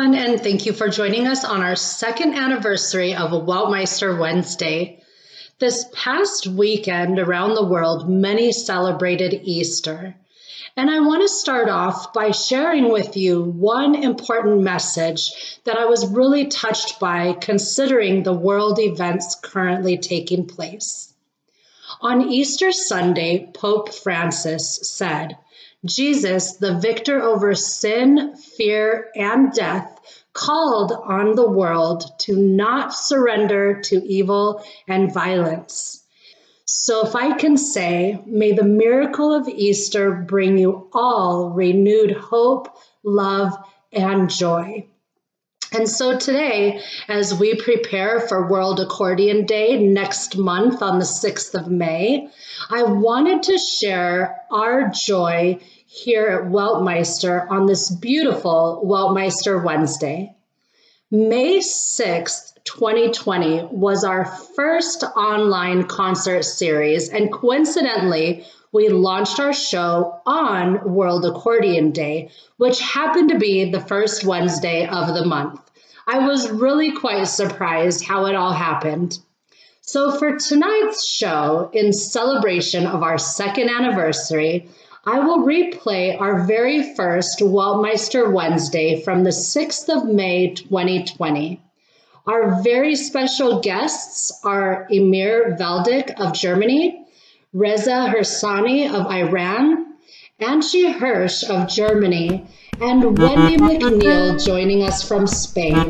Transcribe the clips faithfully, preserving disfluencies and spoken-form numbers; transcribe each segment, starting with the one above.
everyone, and thank you for joining us on our second anniversary of Weltmeister Wednesday. This past weekend around the world, many celebrated Easter. And I want to start off by sharing with you one important message that I was really touched by considering the world events currently taking place. On Easter Sunday, Pope Francis said, Jesus, the victor over sin, fear, and death, called on the world to not surrender to evil and violence. So if I can say, may the miracle of Easter bring you all renewed hope, love, and joy. And so today, as we prepare for World Accordion Day next month on the sixth of May, I wanted to share our joy here at Weltmeister on this beautiful Weltmeister Wednesday. May sixth, twenty twenty was our first online concert series, and coincidentally, we launched our show on World Accordion Day, which happened to be the first Wednesday of the month. I was really quite surprised how it all happened. So for tonight's show, in celebration of our second anniversary, I will replay our very first Weltmeister Wednesday from the sixth of May, twenty twenty. Our very special guests are Emir Veldik of Germany, Reza Hersani of Iran, Angie Hirsch of Germany, and Wendy McNeil joining us from Spain.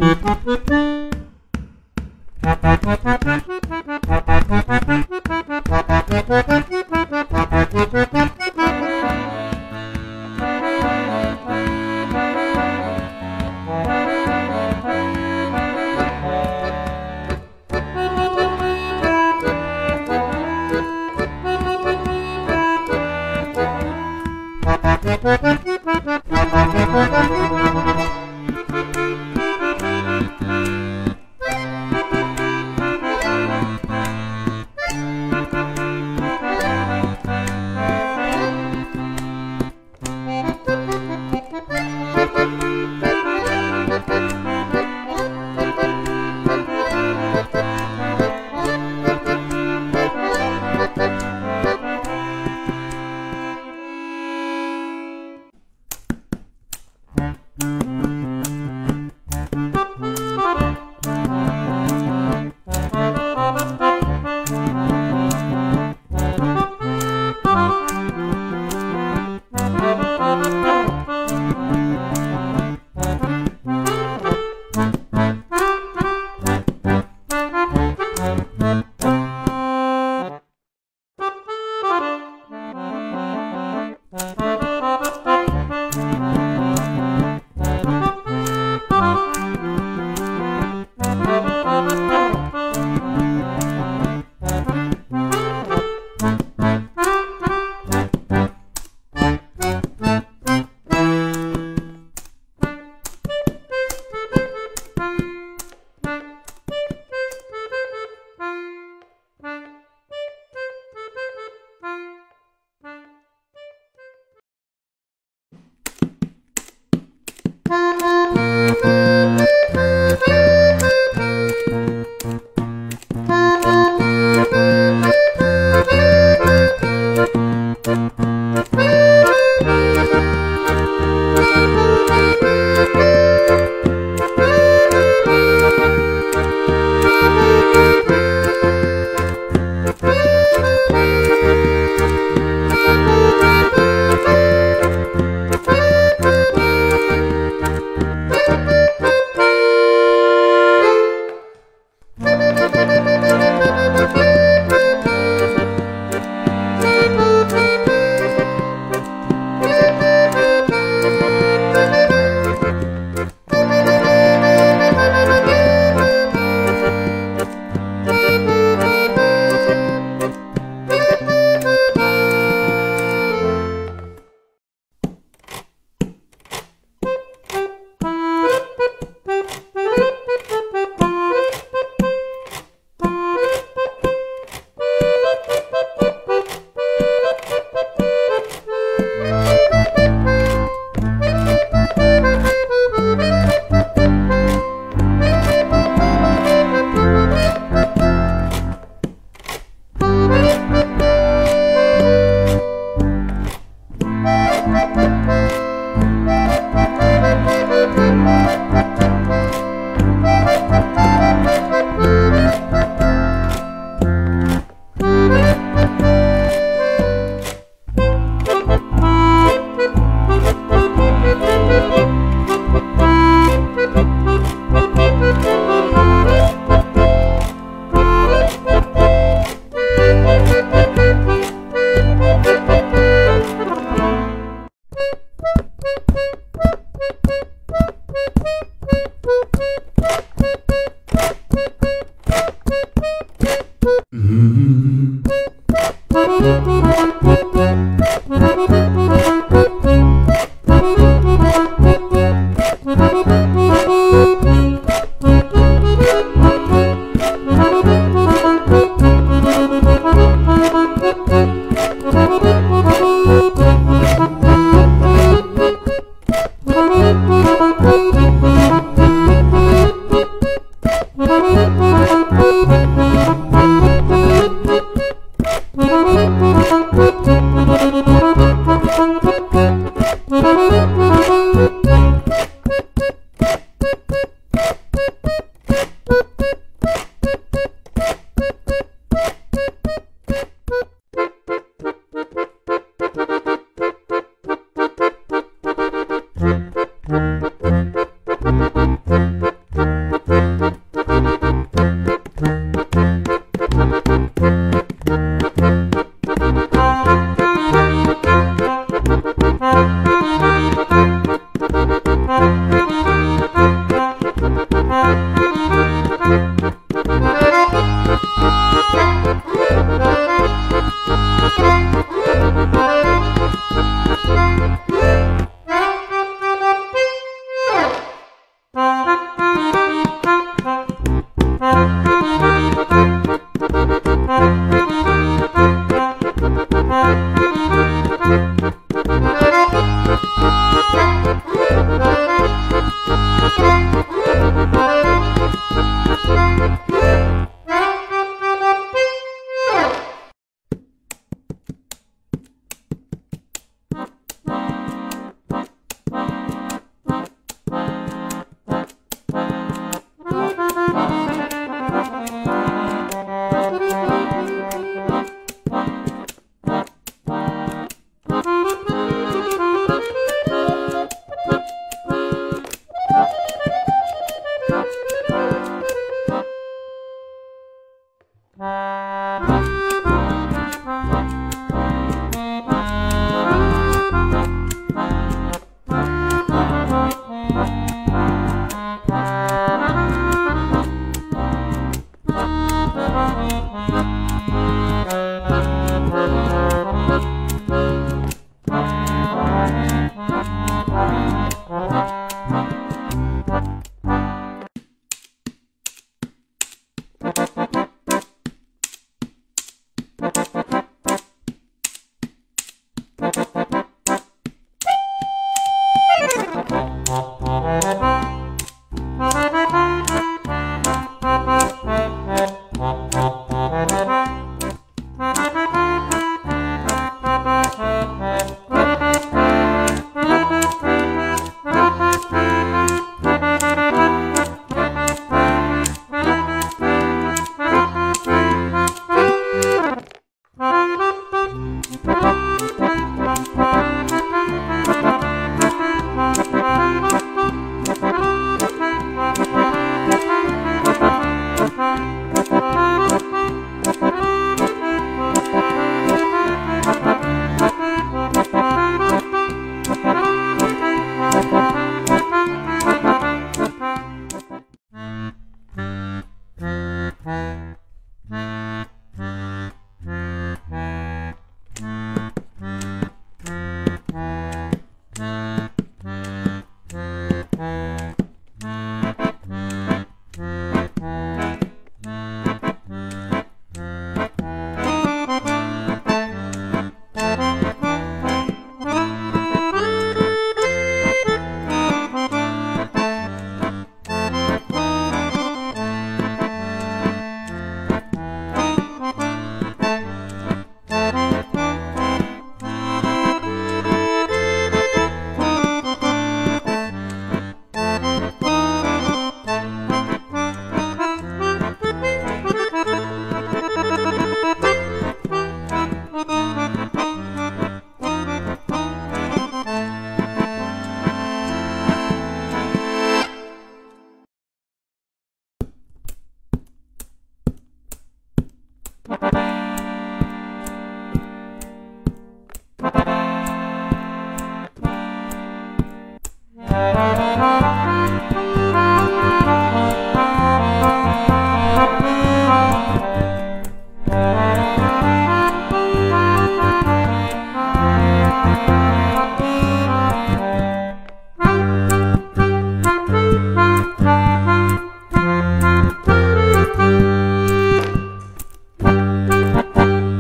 Thank you.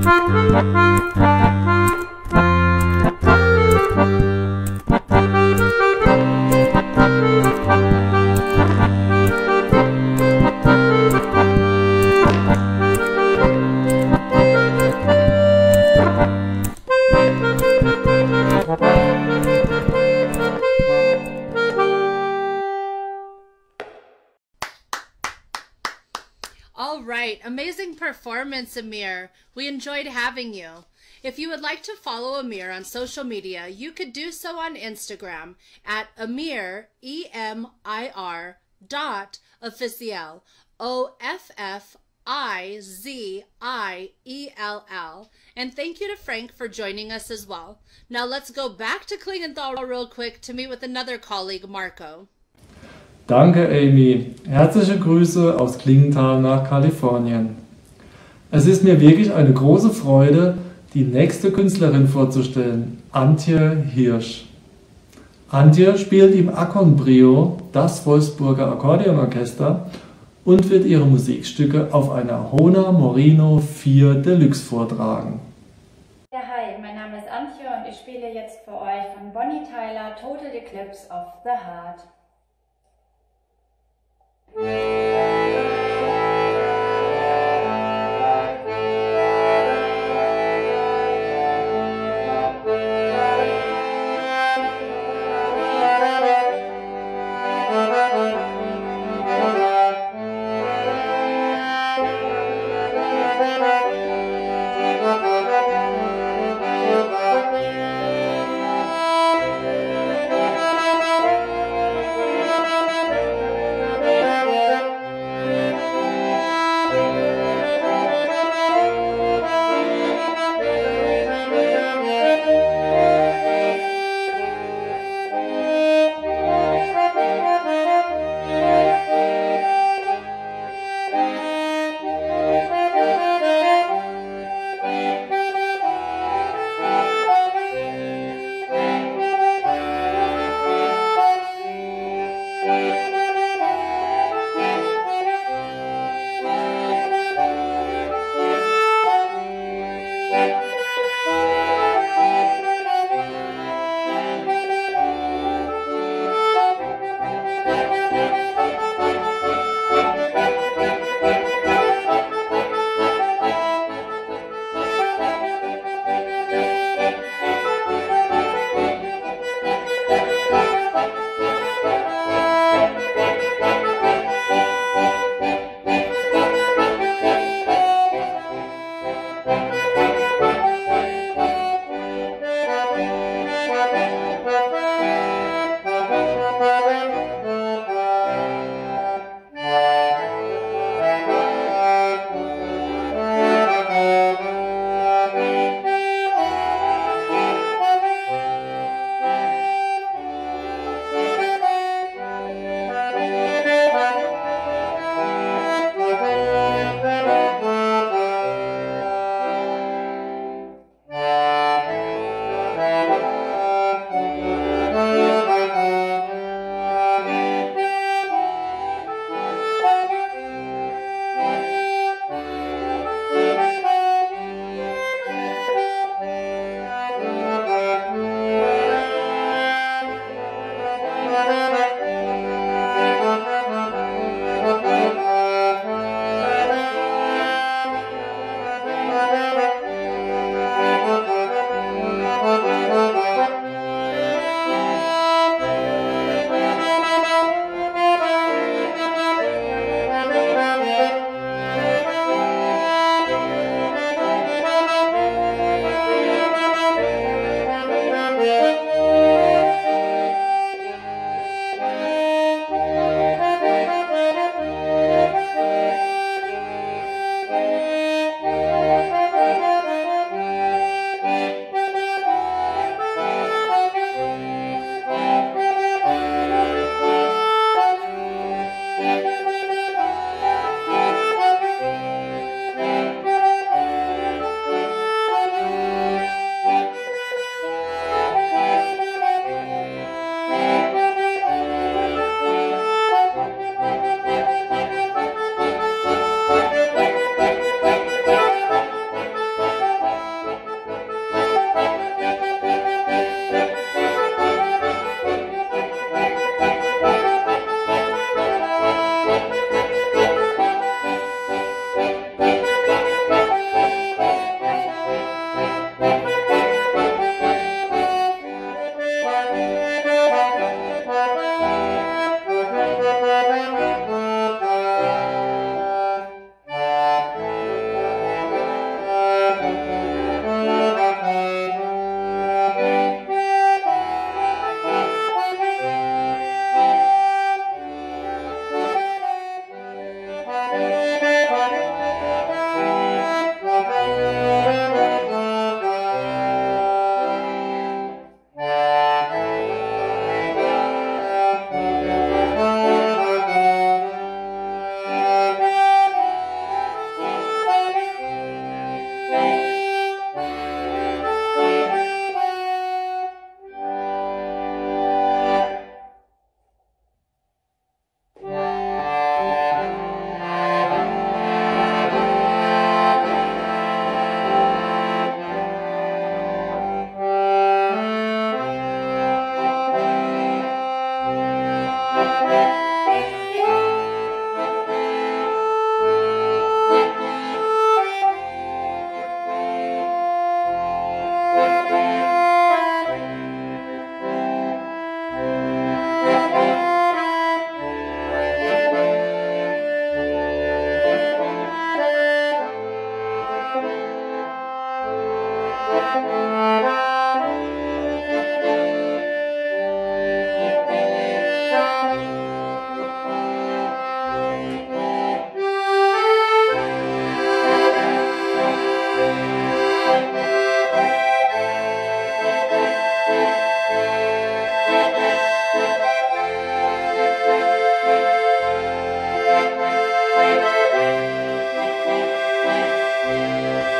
All right, amazing performance, Amir. We enjoyed having you. If you would like to follow Amir on social media, you could do so on Instagram at Amir, E M I R dot officiel, O F F I Z I E L L. And thank you to Frank for joining us as well. Now let's go back to Klingenthal real quick to meet with another colleague, Marco. Danke, Amy. Herzliche Grüße aus Klingenthal nach Kalifornien. Es ist mir wirklich eine große Freude, die nächste Künstlerin vorzustellen, Antje Hirsch. Antje spielt im Akkordeon, das Wolfsburger Akkordeonorchester, und wird ihre Musikstücke auf einer Hohner Morino vier Deluxe vortragen. Ja, hi, mein Name ist Antje und ich spiele jetzt für euch von Bonnie Tyler Total Eclipse of the Heart.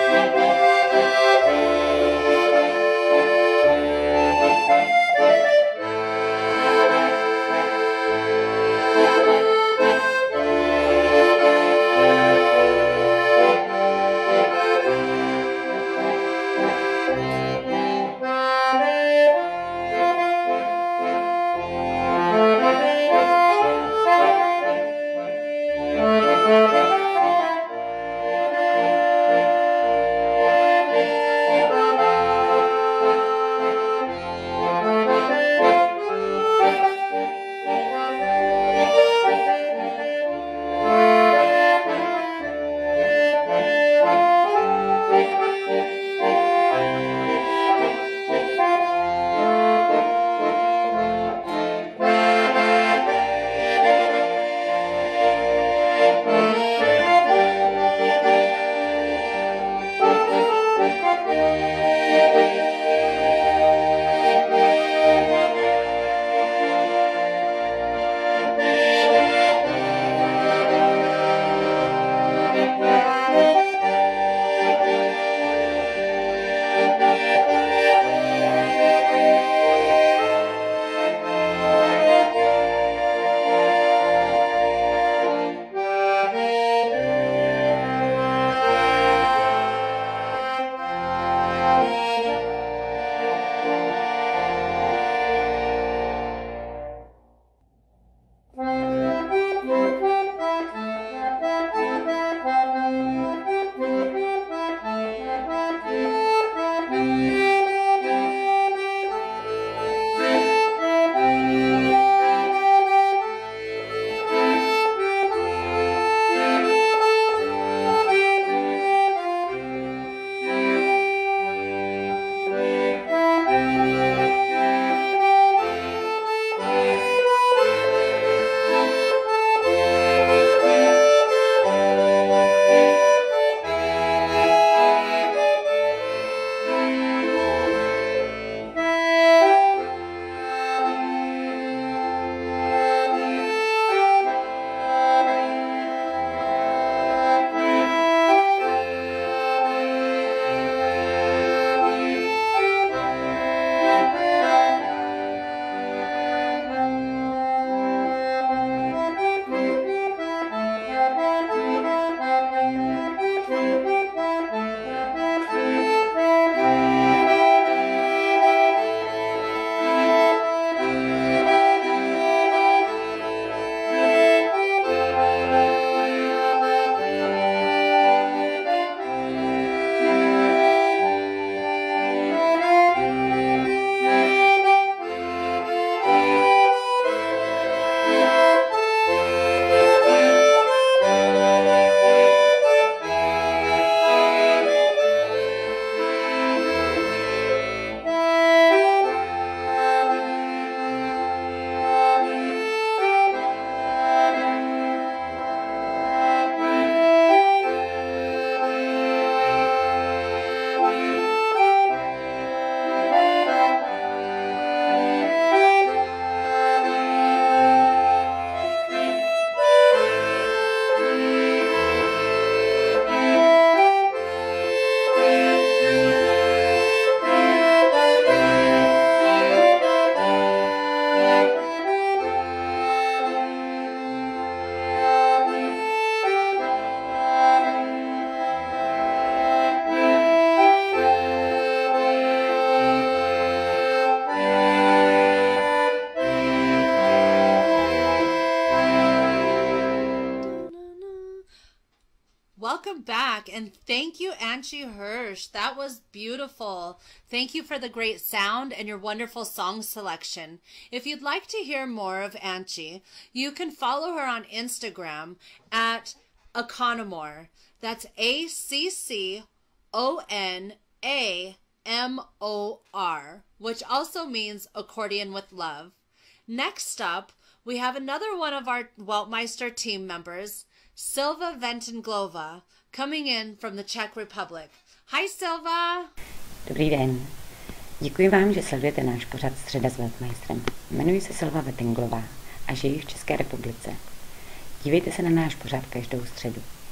Welcome back, and thank you, Angie Hirsch. That was beautiful. Thank you for the great sound and your wonderful song selection. If you'd like to hear more of Angie, you can follow her on Instagram at Acconomore. That's A C C O N A M O R, which also means accordion with love. Next up, we have another one of our Weltmeister team members, Silva Ventenglova, coming in from the Czech Republic. Hi, Silva. Dobrý den. Děkuji vám, že sledujete náš pořad Středa s Weltmeistrem. Jmenuji se Silva Ventenglova a žiji v České republice. Dívejte se na náš pořad každou středu.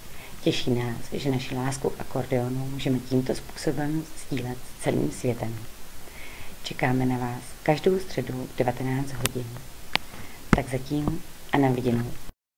Těší nás, že naši lásku k akordeonu můžeme tímto způsobem sdílet s celým světem. Čekáme na vás každou středu v devatenáct hodin. Tak zatím a na viděnou.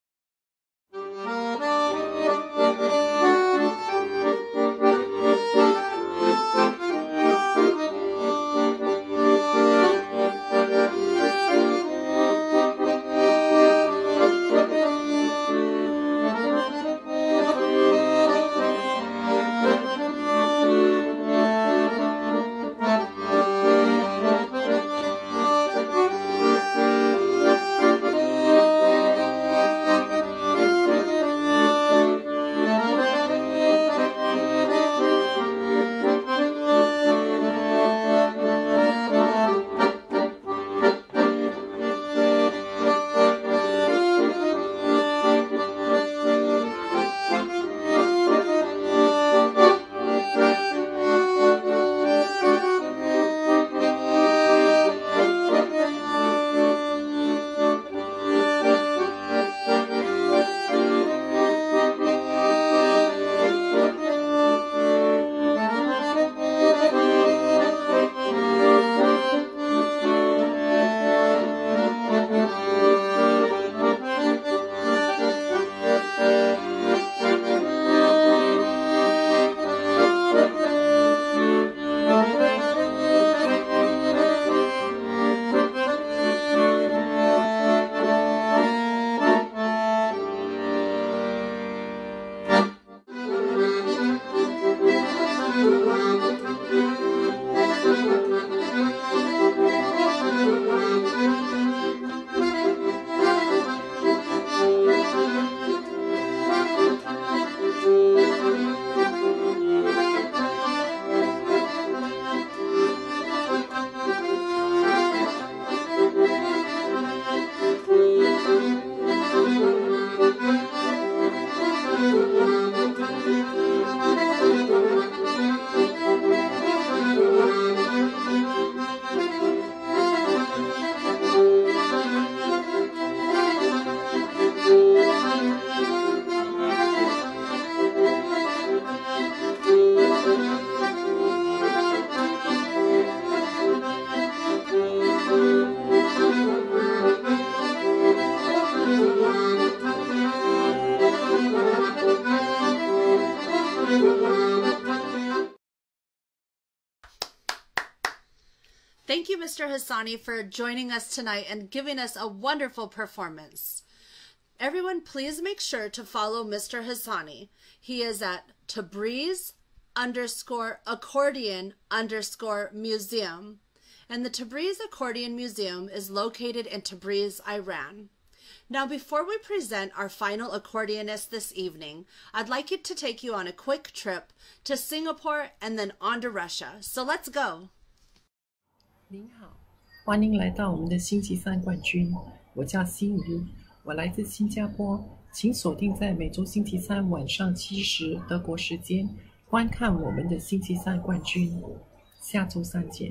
Thank you, Mister Hassani, for joining us tonight and giving us a wonderful performance. Everyone, please make sure to follow Mister Hassani. He is at Tabriz underscore accordion underscore museum. And the Tabriz Accordion Museum is located in Tabriz, Iran. Now, before we present our final accordionist this evening, I'd like it to take you on a quick trip to Singapore and then on to Russia. So let's go. 您好，欢迎来到我们的星期三冠军。我叫心怡，我来自新加坡，请锁定在每周星期三晚上七时德国时间观看我们的星期三冠军。下周三见。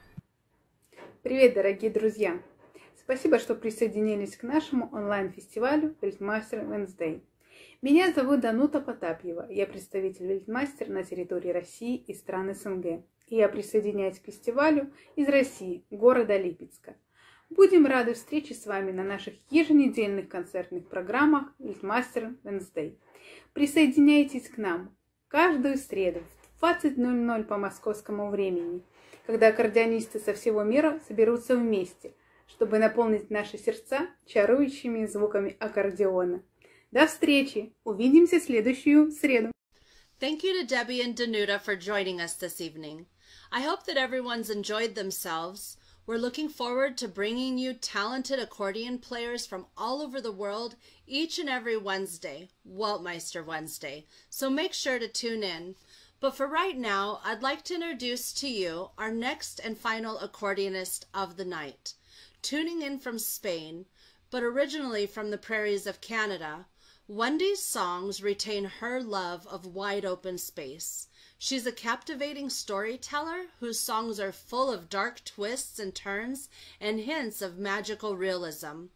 Привет, дорогие друзья! Спасибо, что присоединились к нашему онлайн-фестивалю weltmeister Wednesday. Меня зовут Данута Потапьева, я представитель weltmeister на территории России и стран СНГ. И я присоединяюсь к фестивалю из России, города Липецка. Будем рады встрече с вами на наших еженедельных концертных программах weltmeister Wednesday. Присоединяйтесь к нам каждую среду в двадцать ноль ноль по московскому времени, когда аккордеонисты со всего мира соберутся вместе, чтобы наполнить наши сердца чарующими звуками аккордеона. До встречи! Увидимся в следующую среду! Thank you to Debbie and Danuta for joining us this evening. I hope that everyone's enjoyed themselves. We're looking forward to bringing you talented accordion players from all over the world each and every Wednesday, Weltmeister Wednesday. So make sure to tune in. But for right now, I'd like to introduce to you our next and final accordionist of the night. Tuning in from Spain, but originally from the prairies of Canada, Wendy's songs retain her love of wide open space. She's a captivating storyteller whose songs are full of dark twists and turns and hints of magical realism.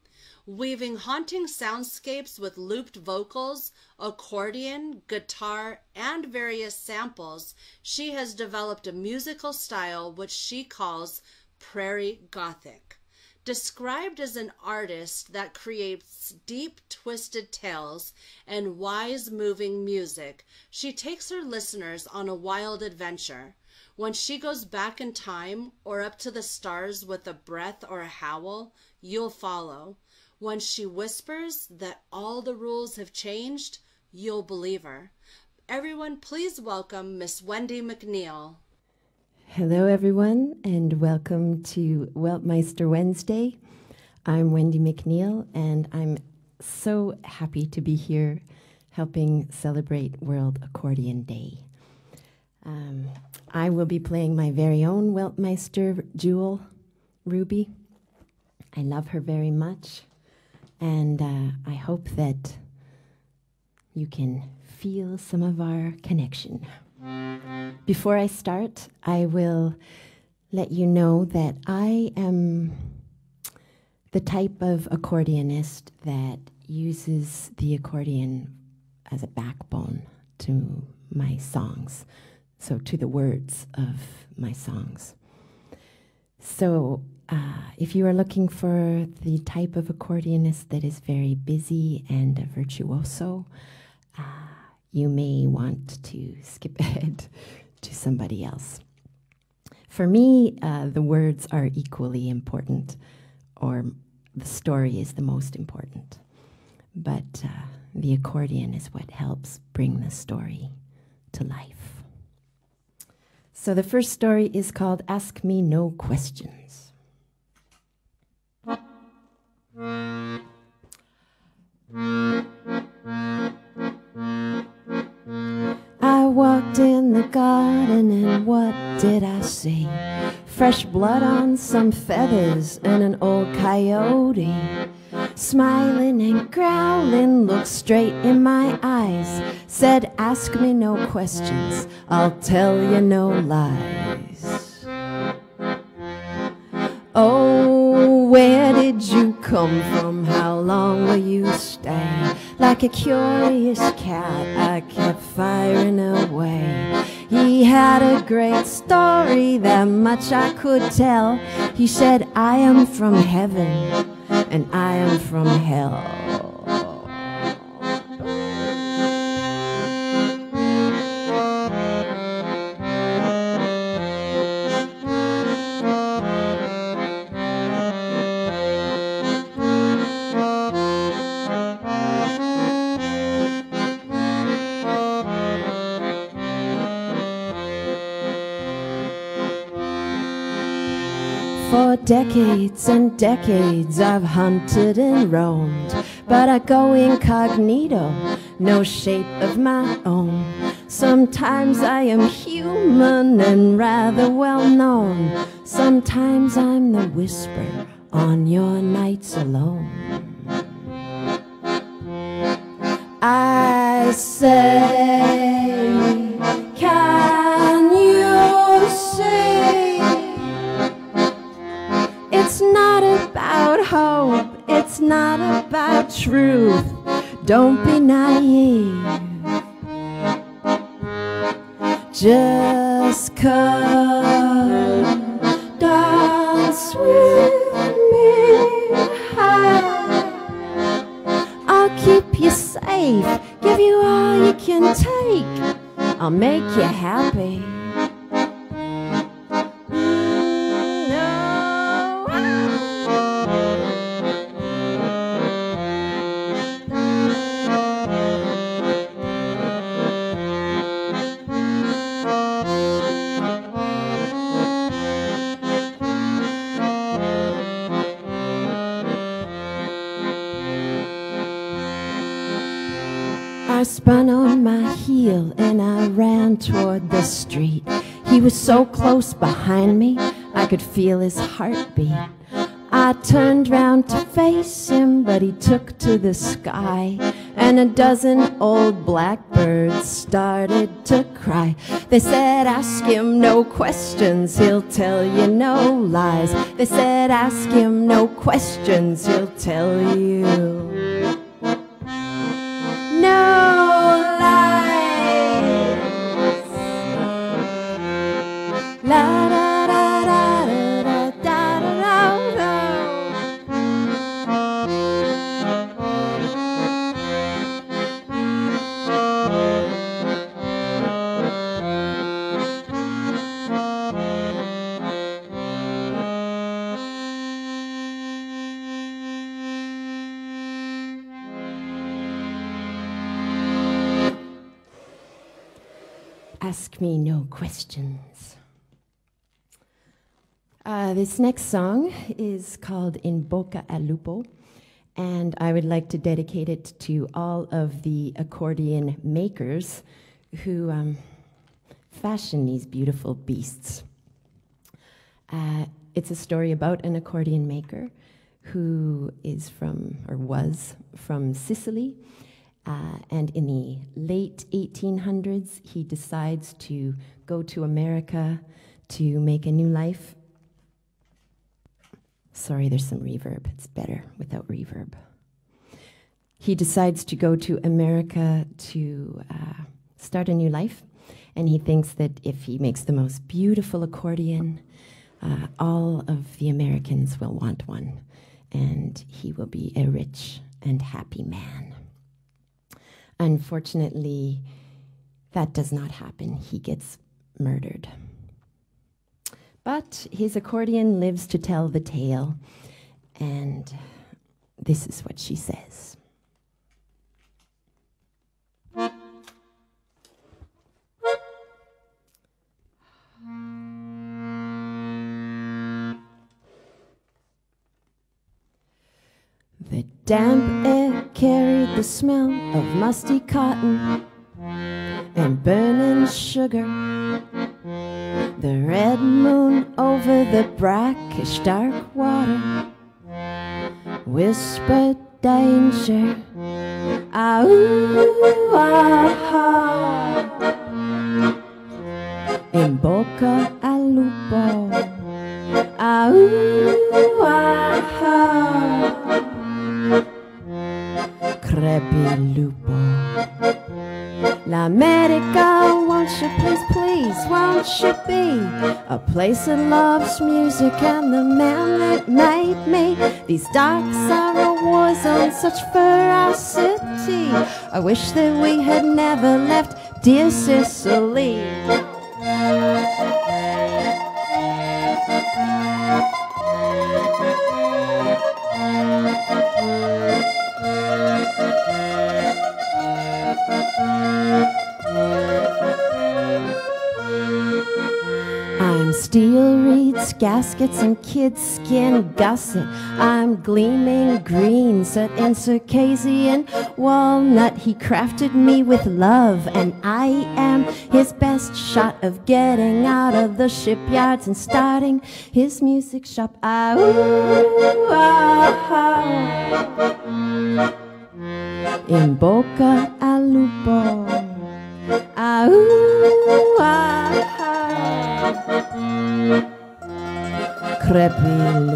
Weaving haunting soundscapes with looped vocals, accordion, guitar, and various samples, she has developed a musical style which she calls Prairie Gothic. Described as an artist that creates deep, twisted tales and wise, moving music, she takes her listeners on a wild adventure. When she goes back in time or up to the stars with a breath or a howl, you'll follow. When she whispers that all the rules have changed, you'll believe her. Everyone, please welcome Miss Wendy McNeil. Hello, everyone, and welcome to Weltmeister Wednesday. I'm Wendy McNeil, and I'm so happy to be here helping celebrate World Accordion Day. Um, I will be playing my very own Weltmeister jewel, Ruby. I love her very much, and uh, I hope that you can feel some of our connection. Before I start, I will let you know that I am the type of accordionist that uses the accordion as a backbone to my songs, so to the words of my songs. So uh, if you are looking for the type of accordionist that is very busy and a virtuoso, uh, you may want to skip ahead to somebody else. For me, uh, the words are equally important, or the story is the most important. But uh, the accordion is what helps bring the story to life. So the first story is called Ask Me No Questions. I walked in the garden and what did I see? Fresh blood on some feathers and an old coyote. Smiling and growling, looked straight in my eyes. Said, ask me no questions, I'll tell you no lies. Oh, where did you come from? How long will you stay? Like a curious cat, I kept firing away. He had a great story, that much I could tell. He said, I am from heaven, and I am from hell. For decades and decades I've hunted and roamed, but I go incognito, no shape of my own. Sometimes I am human and rather well known. Sometimes I'm the whisper on your nights alone. I say, can you see? It's not about hope, it's not about truth. Don't be naive. Just come, dance with me. I'll keep you safe, give you all you can take. I'll make you happy. I spun on my heel and I ran toward the street. He was so close behind me, I could feel his heartbeat. I turned round to face him, but he took to the sky, and a dozen old blackbirds started to cry. They said, ask him no questions, he'll tell you no lies. They said, ask him no questions, he'll tell you no lies. La da da da da da da da da. Ask me no questions. Uh, this next song is called In Boca al Lupo, and I would like to dedicate it to all of the accordion makers who um, fashion these beautiful beasts. Uh, it's a story about an accordion maker who is from, or was from Sicily. Uh, and in the late eighteen hundreds, he decides to go to America to make a new life. Sorry, there's some reverb. It's better without reverb. He decides to go to America to uh, start a new life, and he thinks that if he makes the most beautiful accordion, uh, all of the Americans will want one, and he will be a rich and happy man. Unfortunately, that does not happen. He gets murdered. But his accordion lives to tell the tale, and this is what she says. The damp air carried the smell of musty cotton and burning sugar. The red moon over the brackish dark water whispered danger. Ah, ooh, ah, ah. In Boca al Lupo. Ah, ooh, ah, ah. Crepi lupo. L'America, won't you please, please, won't you be a place that loves music and the man that made me? These dark sorrow wars on such ferocity. I wish that we had never left dear Sicily. I'm steel reeds, gaskets, and kid skin gusset. I'm gleaming green, set in Circassian walnut. He crafted me with love, and I am his best shot of getting out of the shipyards and starting his music shop. Ah, ooh, ah, ah. In Boca al Lupo. Ah, ooh, ah, ah. Crepi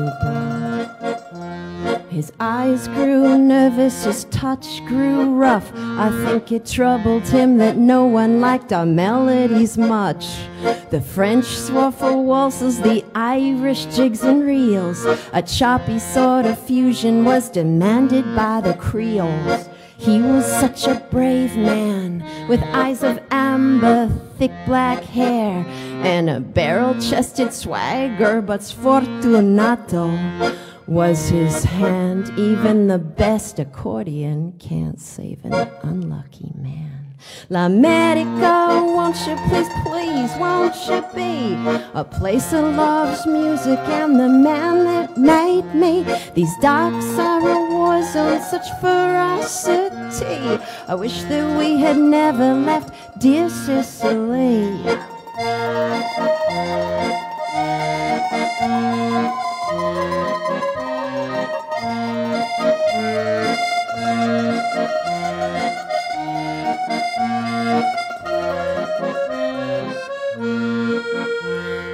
lupo. His eyes grew nervous, his touch grew rough. I think it troubled him that no one liked our melodies much. The French swore for waltzes, the Irish jigs and reels. A choppy sort of fusion was demanded by the Creoles. He was such a brave man, with eyes of amber, thick black hair, and a barrel-chested swagger, but sfortunato was his hand. Even the best accordion can't save an unlucky man. L'America, won't you please, please, won't you be a place that loves music and the man that made me? These dark sorrow wars on such ferocity. I wish that we had never left dear Sicily.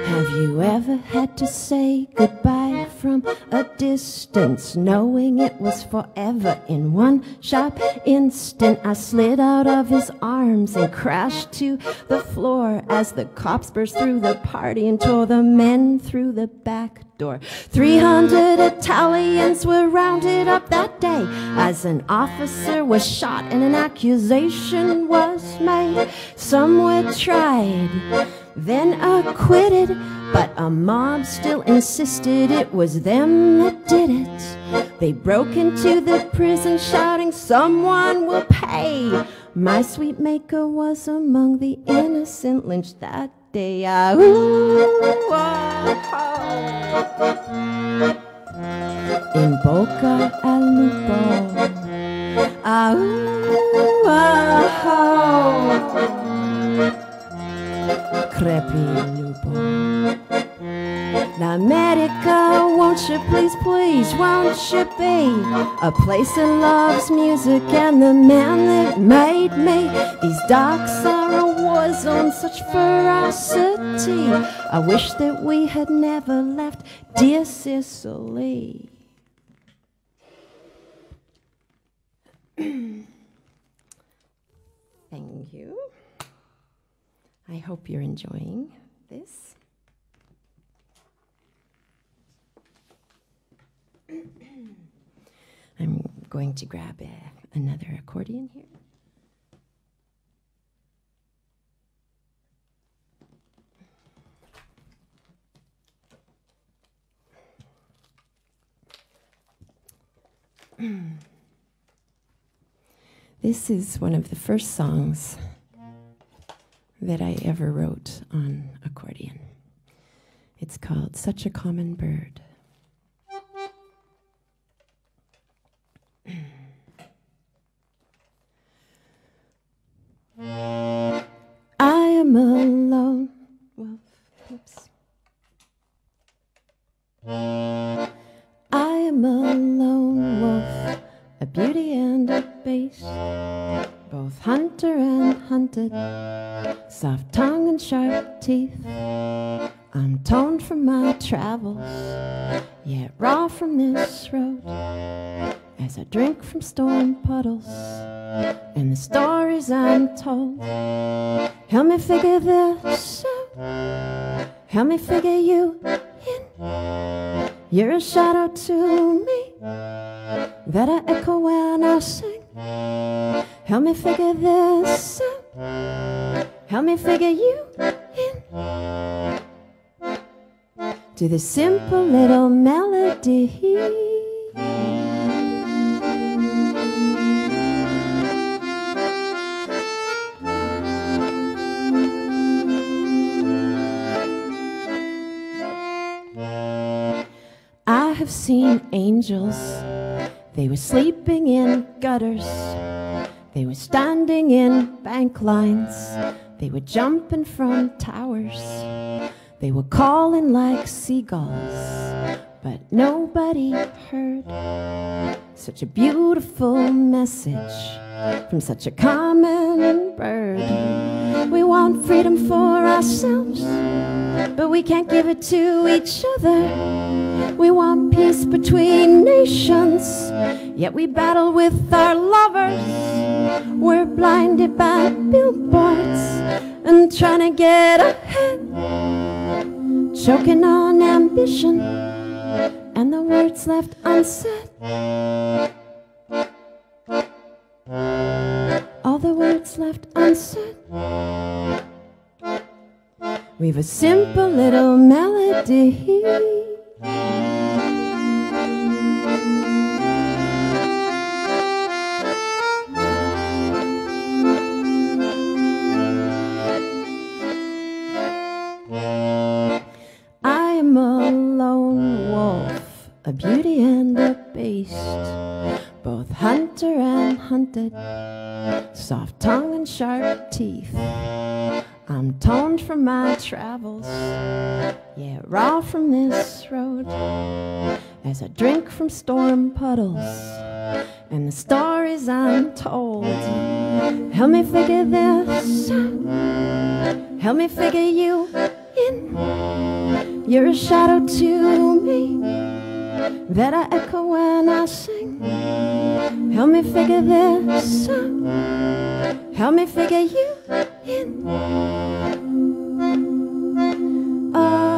Have you ever had to say goodbye from a distance, knowing it was forever? In one sharp instant, I slid out of his arms and crashed to the floor as the cops burst through the party and tore the men through the back door. Three hundred Italians were rounded up that day as an officer was shot and an accusation was made. Some were tried, then acquitted, but a mob still insisted it was them that did it. They broke into the prison shouting, "Someone will pay." My sweet maker was among the innocent lynched that day. Ah, ooh, ah, ah. In Boca al Lupo. Ah, ooh, ah, ah. Crepi lupo. Now, America, won't you please, please, won't you be a place that loves music and the man that made me? These docks are a war zone, such ferocity. I wish that we had never left dear Sicily. Thank you. I hope you're enjoying this. I'm going to grab a, another accordion here. This is one of the first songs that I ever wrote on accordion. It's called Such a Common Bird. I am a lone wolf. Oops. I am a lone wolf, a beauty and a beast, both hunter and hunted, soft tongue and sharp teeth. I'm toned from my travels, yet raw from this road, as I drink from storm puddles and the stories I'm told. Help me figure this out, help me figure you in. You're a shadow to me that I echo when I sing. Help me figure this out, help me figure you in. To the simple little melody. I have seen angels, they were sleeping in gutters, they were standing in bank lines, they were jumping from towers, they were calling like seagulls, but nobody heard such a beautiful message from such a common bird. We want freedom for ourselves, but we can't give it to each other. We want peace between nations, yet we battle with our lovers. We're blinded by billboards and trying to get ahead, choking on ambition and the words left unsaid. All the words left unsaid. We've a simple little melody. I am a lone wolf, a beauty and a beast, both hunter and hunted, soft tongue and sharp teeth. I'm toned from my travels, yeah, raw from this road, as I drink from storm puddles and the stories I'm told. Help me figure this out, help me figure you in. You're a shadow to me that I echo when I sing. Help me figure this out. Help me figure you in. Oh.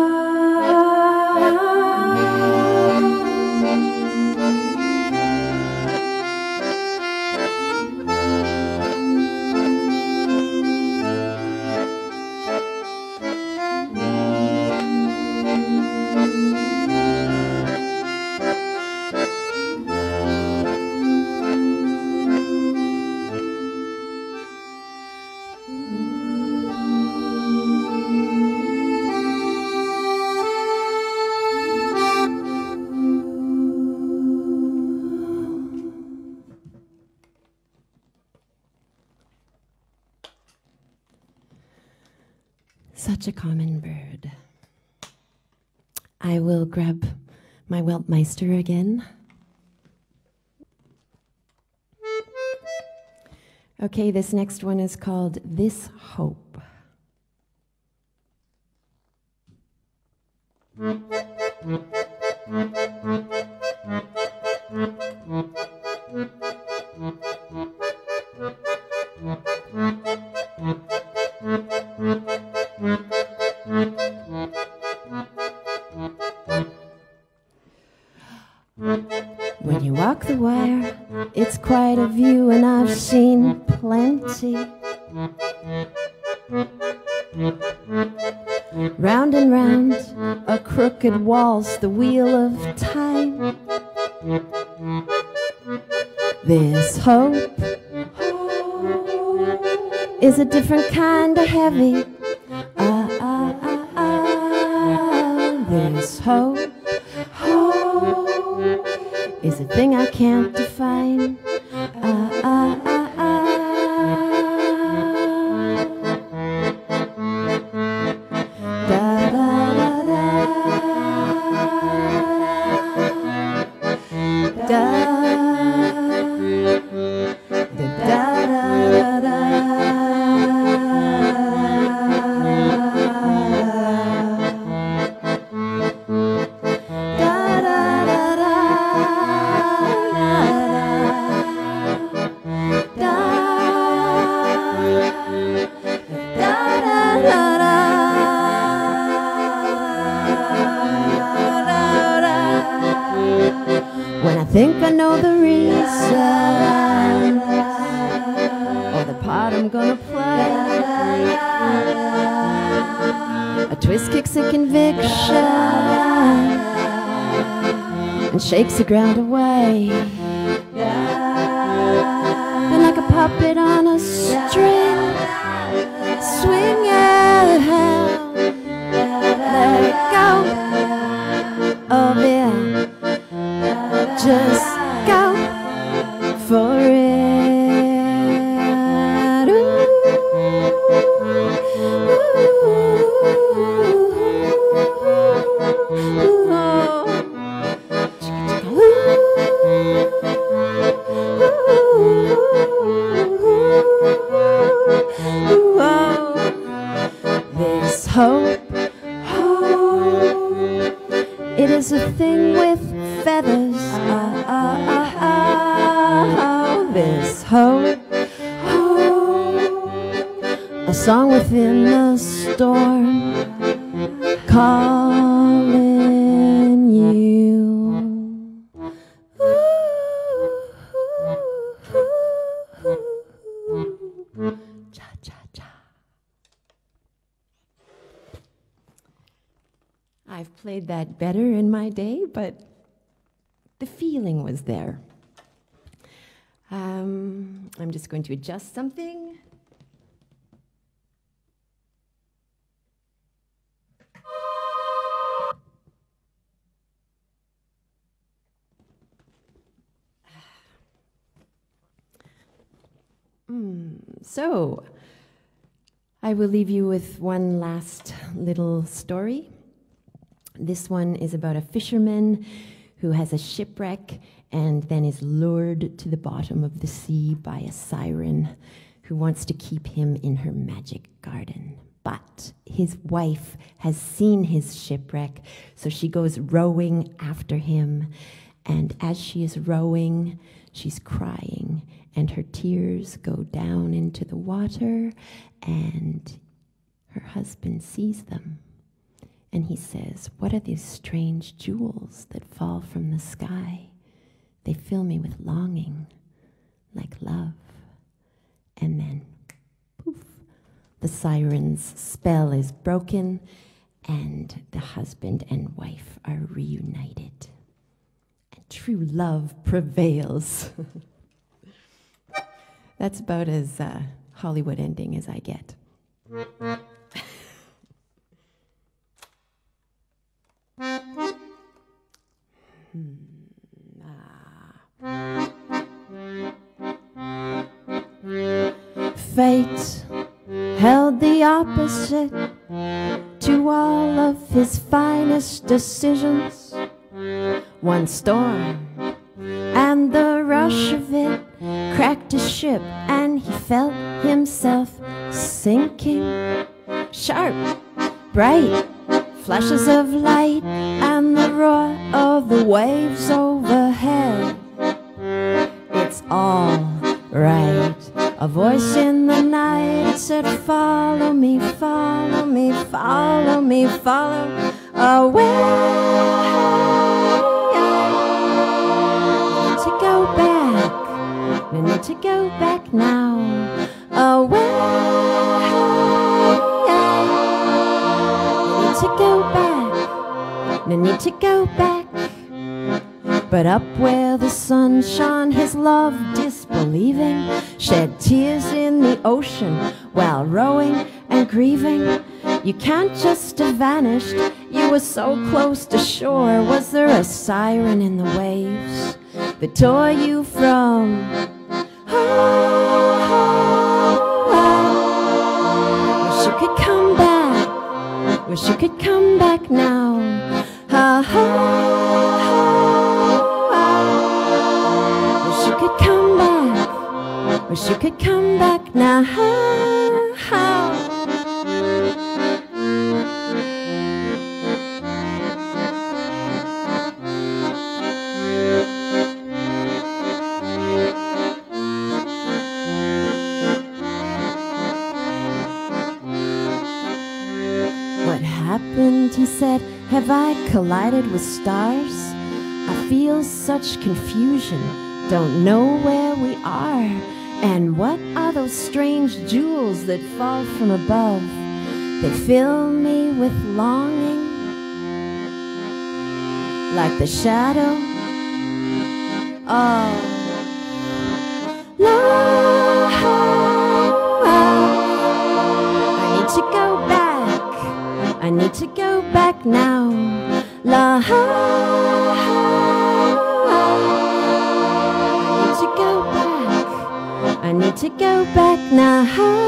Such a common bird. I will grab my weltmeister again. Okay, this next one is called This Hope. When you walk the wire, it's quite a view, and I've seen plenty. Round and round a crooked waltz, the wheel of time. This hope is a different kind of heavy. Ah, ah, ah, ah. This hope, hope is a thing I can't define. Ah, ah, ah, ah. Da, da, da, da. Da. When I think I know the reason or the part I'm gonna play, a twist kicks a conviction and shakes the ground away. Then like a puppet on a string, swing it hell, let it go. Oh yeah, just go for it. Ooh, ooh, oh. Ooh, oh. This hope, hope, it is a thing with feathers. Ah, ah, ah, ah, this hope, hope, a song within the storm, calling you. Cha, cha, cha. I've played that better in my day, but the feeling was there. Um, I'm just going to adjust something. Mm, so, I will leave you with one last little story. This one is about a fisherman who has a shipwreck and then is lured to the bottom of the sea by a siren who wants to keep him in her magic garden. But his wife has seen his shipwreck, so she goes rowing after him. And as she is rowing, she's crying, and her tears go down into the water, and her husband sees them. And he says, "What are these strange jewels that fall from the sky? They fill me with longing, like love." And then, poof, the siren's spell is broken, and the husband and wife are reunited. And true love prevails. That's about as uh, Hollywood ending as I get. Fate held the opposite to all of his finest decisions. One storm and the rush of it cracked his ship, and he felt himself sinking. Sharp, bright flashes of light and the roar of the waves overhead. It's all right. A voice in the night said, "Follow me, follow me, follow me, follow away." I need to go back, I need to go back now. Away. I need to go back, I need to go back. But up where the sun shone, his love disbelieving, shed tears in the ocean while rowing and grieving. You can't just have vanished, you were so close to shore. Was there a siren in the waves that tore you from home? Wish you could come back, wish you could come back now. Ha ha. Wish you could come back now. What happened, he said, have I collided with stars? I feel such confusion, don't know where we are. And what are those strange jewels that fall from above? They fill me with longing, like the shadow of love. I need to go back, I need to go back now. Love. I need to go back now.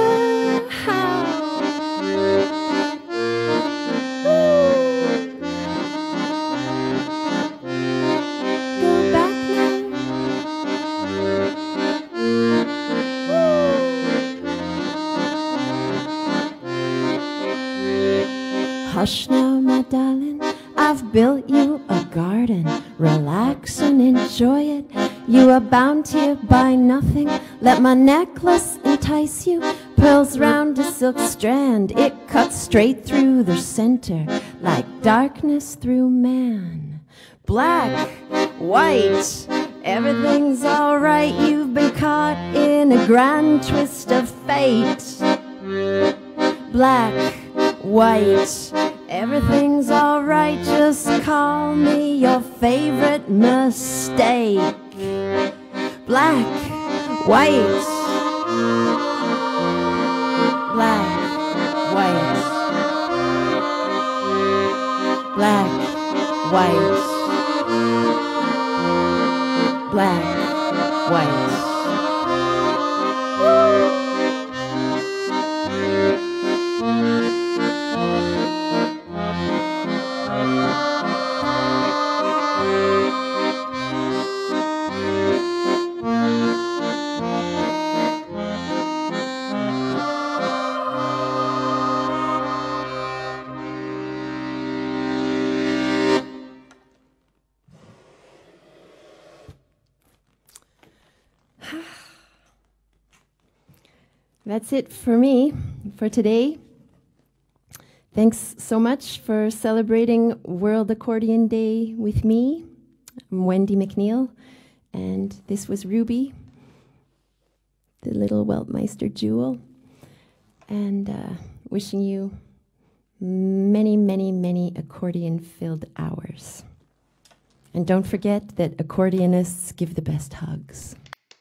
Go back now. Hush now, my darling, I've built you a garden. Relax and enjoy it. You are bound here by nothing. Let my necklace entice you. Pearls round a silk strand, it cuts straight through their center, like darkness through man. Black, white, everything's alright. You've been caught in a grand twist of fate. Black, white, everything's alright. Just call me your favorite mistake. Black, white, black, white, black, white, black, white. that's it for me for today. Thanks so much for celebrating World Accordion Day with me. I'm Wendy McNeil, and this was Ruby, the little Weltmeister jewel, and uh, wishing you many, many, many accordion-filled hours. And don't forget that accordionists give the best hugs.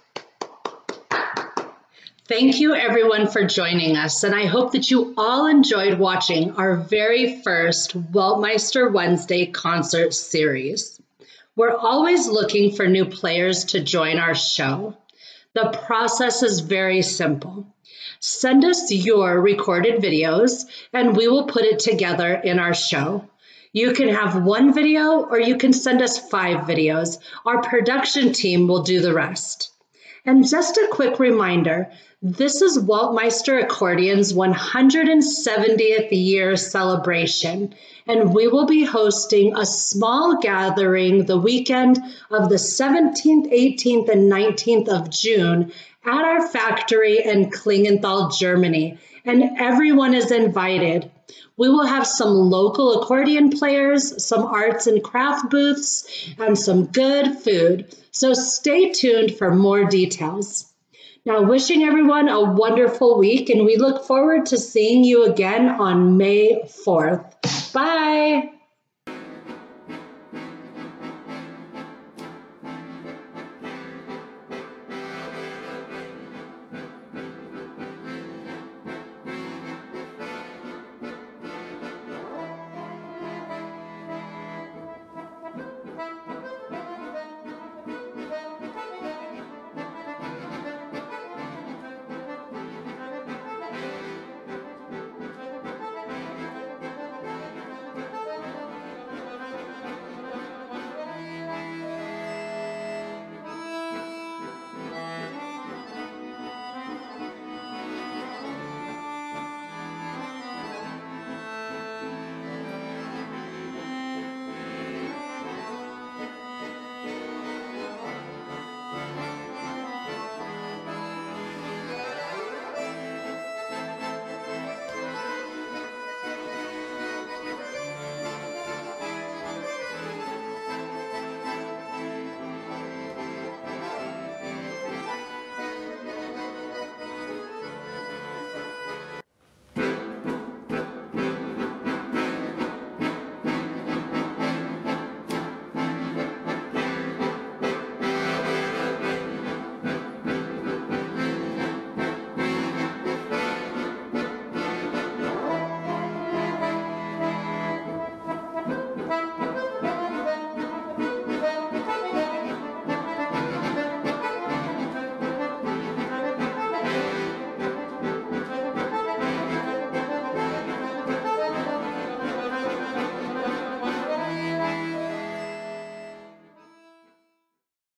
Thank you everyone for joining us, and I hope that you all enjoyed watching our very first Weltmeister Wednesday concert series. We're always looking for new players to join our show. The process is very simple. Send us your recorded videos and we will put it together in our show. You can have one video or you can send us five videos. Our production team will do the rest. And just a quick reminder, this is Weltmeister Accordion's one hundred seventieth year celebration, and we will be hosting a small gathering the weekend of the seventeenth, eighteenth, and nineteenth of June at our factory in Klingenthal, Germany, and everyone is invited. We will have some local accordion players, some arts and craft booths, and some good food. So stay tuned for more details. Now, wishing everyone a wonderful week, and we look forward to seeing you again on May fourth. Bye.